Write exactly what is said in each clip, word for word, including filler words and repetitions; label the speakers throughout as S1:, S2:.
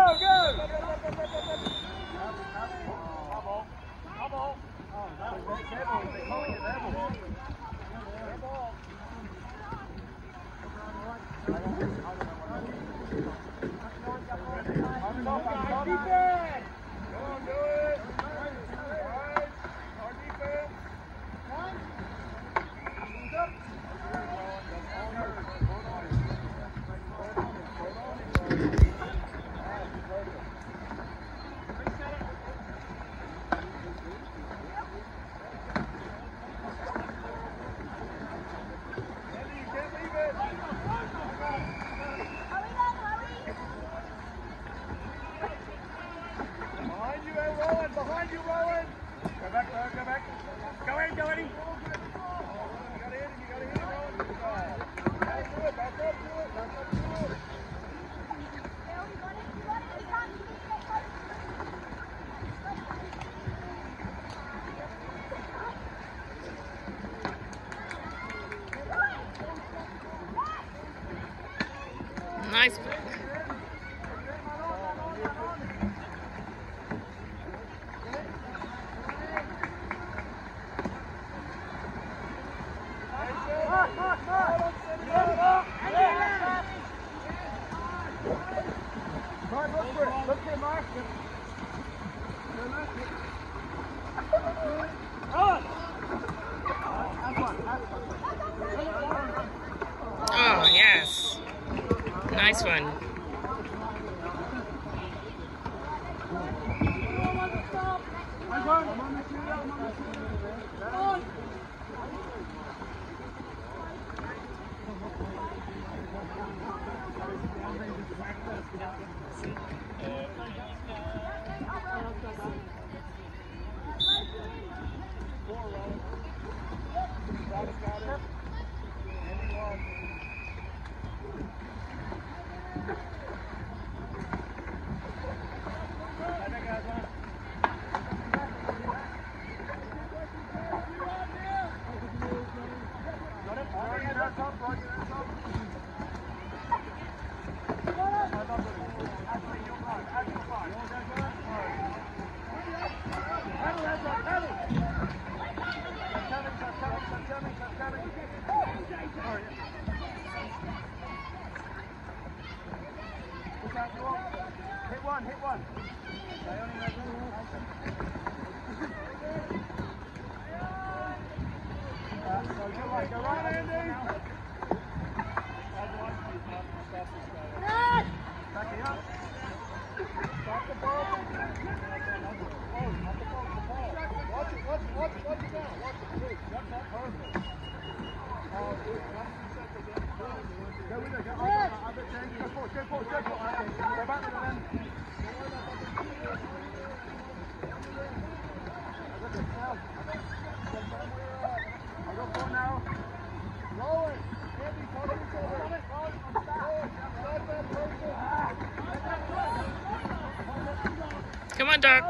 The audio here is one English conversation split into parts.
S1: Nice pick. Oh, yes. Nice one.
S2: Hit one, hit one. Go right, go right, Andy. Back it up. Stop the ball. Oh, not the ball, the ball. Watch it, watch it, watch it, watch it now. Watch it, please. That's not perfect. Oh, dude, once you set the game, go with it, go with it. Other change, go forward, go forward, go forward. Go back to the end. I go forward now. Roll it. Andy, follow each other.
S1: Come on, Doc.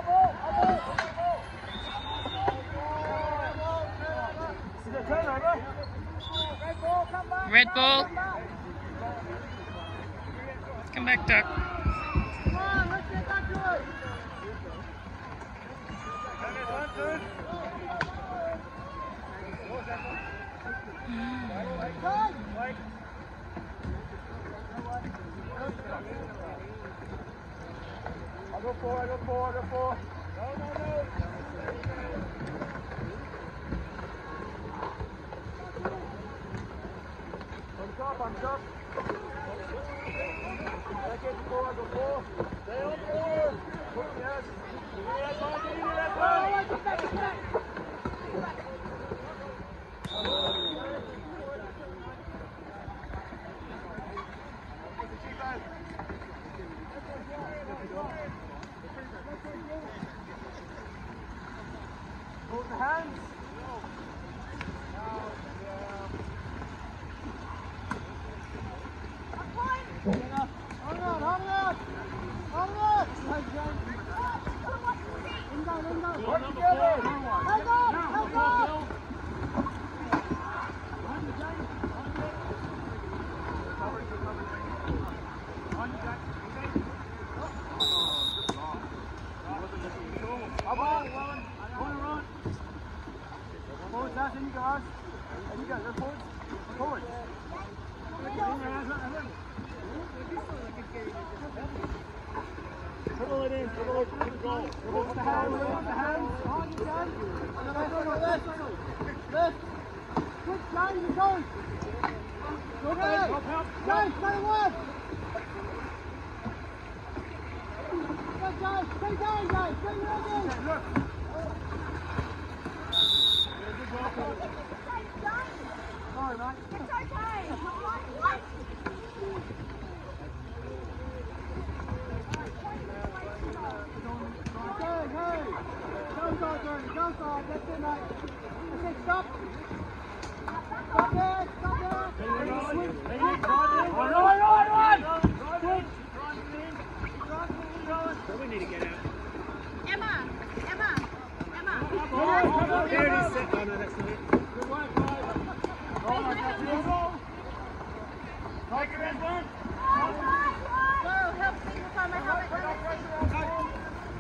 S1: Red ball. Come back, Doc.
S2: Come on, let's get back to it. I'll go four, I'll go four, I'll go four. No, no, no. On top, on top. I get four, I go four. Stay on four. Yes. Yes, on the easy, let's go. Back, back, back. Hold the hands. Hold on, hold on, hold on. In down, in down. Work together. Hold on, hold on. On you, Jack. Sorry, mate.
S3: It's okay. What?
S2: Go, Bernie, go, go, that's it, mate. Okay, stop. Stop there, stop there.
S4: Run, run, run, run! We need to get out.
S3: Emma, Emma, Emma.
S4: There it is, set. Oh, no, that's not it.
S2: Good work, guys. Oh, my God, beautiful. Take it in, Bernie.
S3: Go, help me to find my helmet.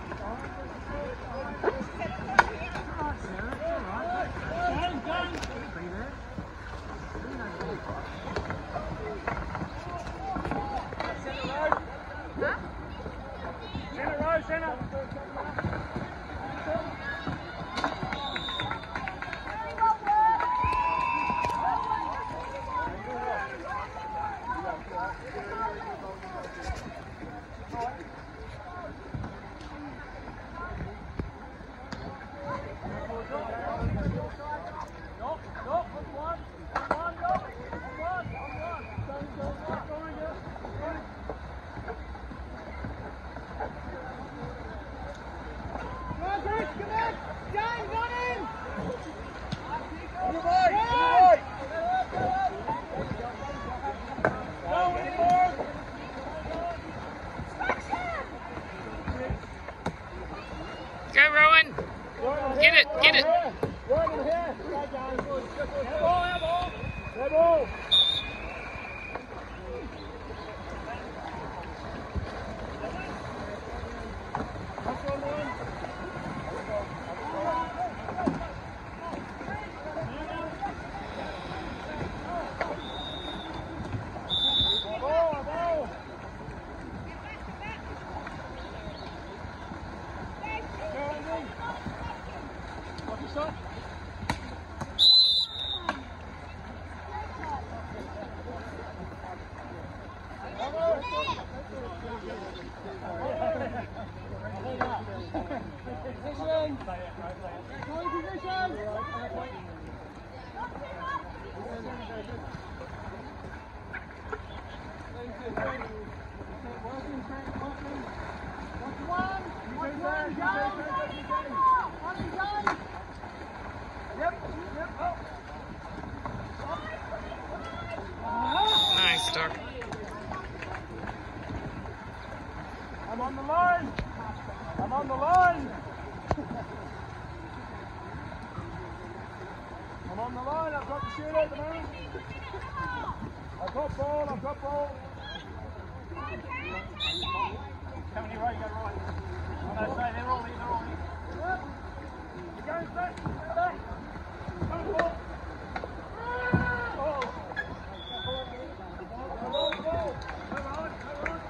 S1: Go, Rowan. Get it, get it. Nice, Doc.
S2: I'm on the line. I'm on the line. I'm on the line. I've got the shoot at the moment. I've got ball. I've got ball. How many right? You got right. Oh, no, say they're all in. They're all in. Yep. You're going back. Back. Come on, ball. Oh. Come on, ball. Come on. Come on.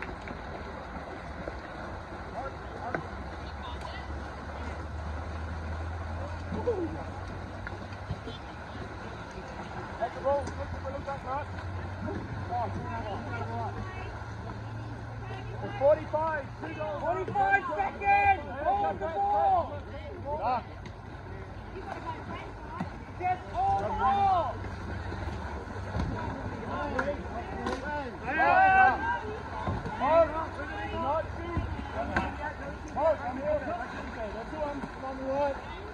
S2: Take the ball, look at that, right? It's forty-five, two goals. forty-five seconds! Hold the ball! Ah. Get on the ball! And... Hold! Not shoot! Hold, I'm here. That's the one. On the right.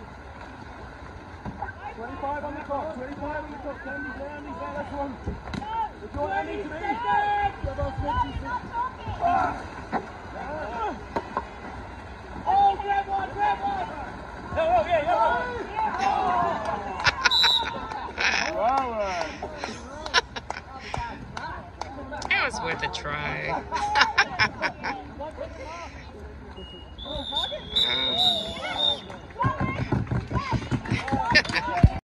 S2: twenty-five on the top, twenty-five on the top, Andy, Andy, that's one. It's all Andy to me. You're both mentioned. Ah. Ah. Oh, grab one, grab one. Oh, yeah, yeah. Oh. Wow.
S1: It was worth a try. um.